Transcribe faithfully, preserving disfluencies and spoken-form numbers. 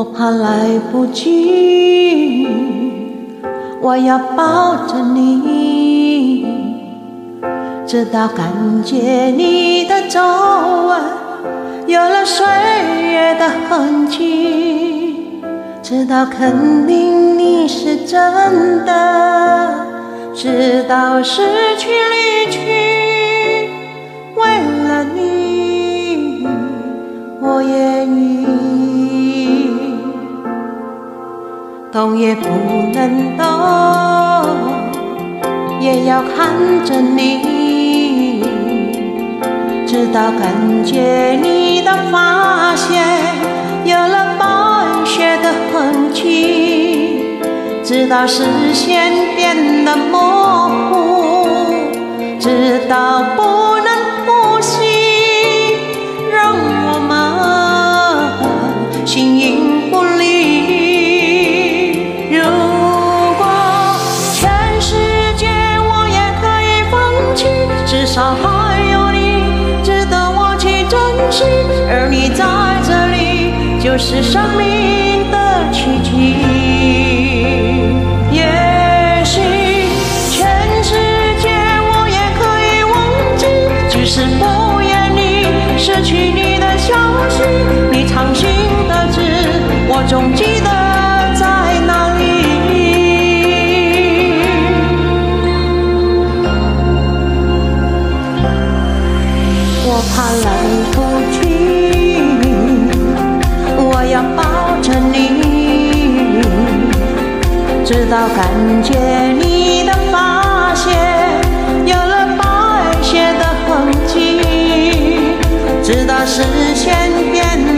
我怕来不及，我要抱着你，直到感觉你的皱纹有了岁月的痕迹，直到肯定你是真的，直到失去离去，为了你，我愿意，动也不能动，也要看着你，直到感觉你的发线有了白雪的痕迹，直到视线变得模糊，直到不能呼吸，让我们形影不离。如果全世界我也可以放弃，至少还有你值得我去珍惜，而你在这里就是生命的奇迹。也许全世界我也可以忘记，只是不愿你失去你的消息，你藏心的字我总记得在哪里。我怕来不及，我要抱着你，直到感觉你的发线有了白雪的痕迹，直到视线变